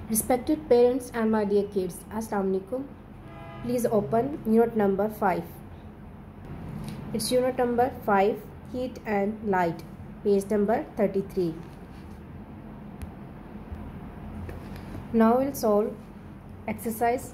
Respected parents and my dear kids, Assalamu alaikum. Please open unit number 5. It's unit number 5, Heat and Light, page number 33. Now we'll solve exercise.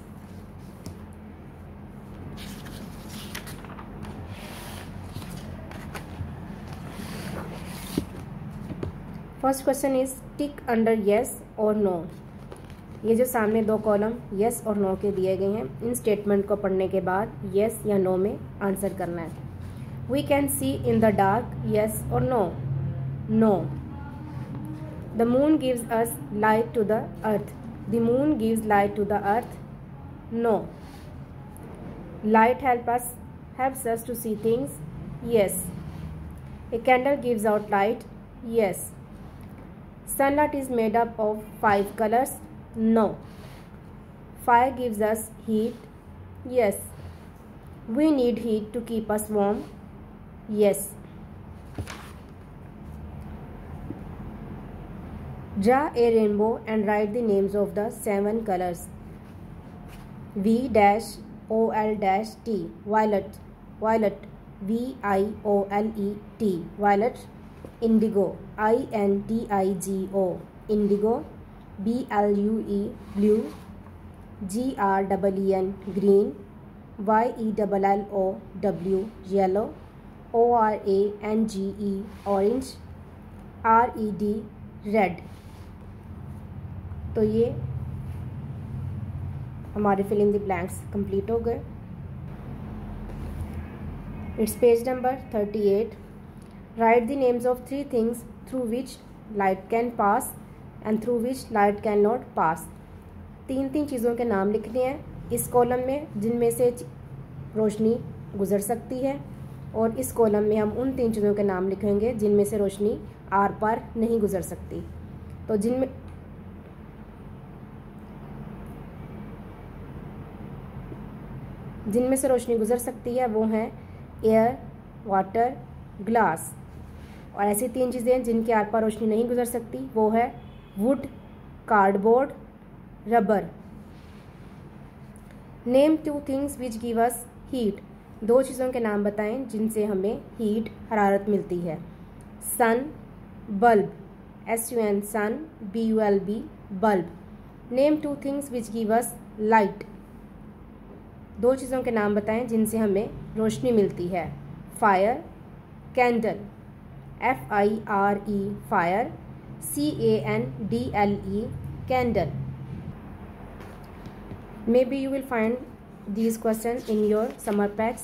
First question is tick under yes or no. ये जो सामने दो column yes और no के दिए गए हैं, इन statement को पढ़ने के बाद यस या नो में आंसर करना है। We can see in the dark, yes और no? No. The moon gives us light to the earth, the moon gives light to the earth? No. Light helps us to see things? Yes. A candle gives out light? Yes. Sunlight is made up of 5 colors? No. Fire gives us heat? Yes. We need heat to keep us warm? Yes. Draw a rainbow and write the names of the 7 colors. V-O-L-T, violet, violet, V-I-O-L-E-T, violet. Indigo, I-N-D-I-G-O, indigo. B-L-U-E, blue. G-R-E-E-N, green. Y-E-L-L-O-W, yellow. O-R-A-N-G-E, orange. R-E-D, red. तो ये हमारे fill in the blanks complete हो गए। It's page number 38. Right the names of 3 things through which light can pass and through which light can not pass. 3 चीज़ों के नाम लिखने हैं इस कॉलम में जिनमें से रोशनी गुजर सकती है, और इस कॉलम में हम उन 3 चीज़ों के नाम लिखेंगे जिनमें से रोशनी आर पार नहीं गुजर सकती। तो जिनमें से रोशनी गुजर सकती है वो हैं एयर, वाटर, ग्लास। और ऐसी 3 चीज़ें जिनके आर पार रोशनी नहीं गुजर सकती वो है wood, cardboard, rubber. Name 2 things which give us heat. 2 चीज़ों के नाम बताएं जिनसे हमें हीट, हरारत मिलती है। Sun, bulb, S-U-N, sun, B-U-L-B, bulb. Name 2 things which give us light. 2 चीज़ों के नाम बताएं जिनसे हमें रोशनी मिलती है। Fire, candle, F-I-R-E, fire, C-A-N-D-L-E, candle. Maybe you will find these questions in your summer packs.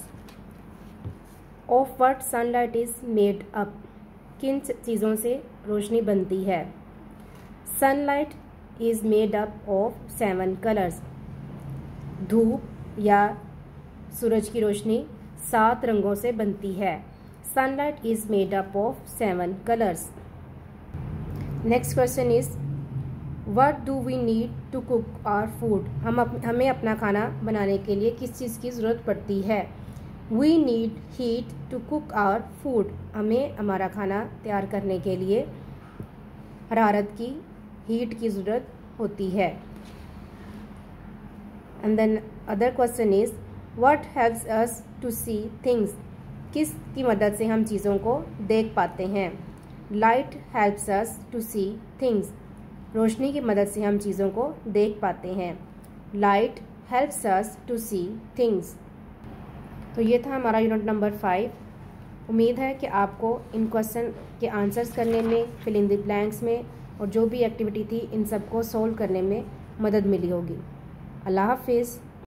Of what sunlight is made up? किन चीज़ों से रोशनी बनती है? Sunlight is made up of 7 colors. धूप या सूरज की रोशनी 7 रंगों से बनती है। Sunlight is made up of 7 colors. Next question is what do we need to cook our food. हमें अपना खाना बनाने के लिए किस चीज़ की ज़रूरत पड़ती है? We need heat to cook our food. हमें हमारा खाना तैयार करने के लिए हरारत की, हीट की ज़रूरत होती है। And then other question is what helps us to see things. किस की मदद से हम चीज़ों को देख पाते हैं? Light helps us to see things. रोशनी की मदद से हम चीज़ों को देख पाते हैं। Light helps us to see things. तो ये था हमारा यूनिट नंबर 5। उम्मीद है कि आपको इन क्वेश्चन के आंसर्स करने में, फिल इन द ब्लैंक्स में, और जो भी एक्टिविटी थी इन सबको सोल्व करने में मदद मिली होगी। अल्लाह हाफिज़।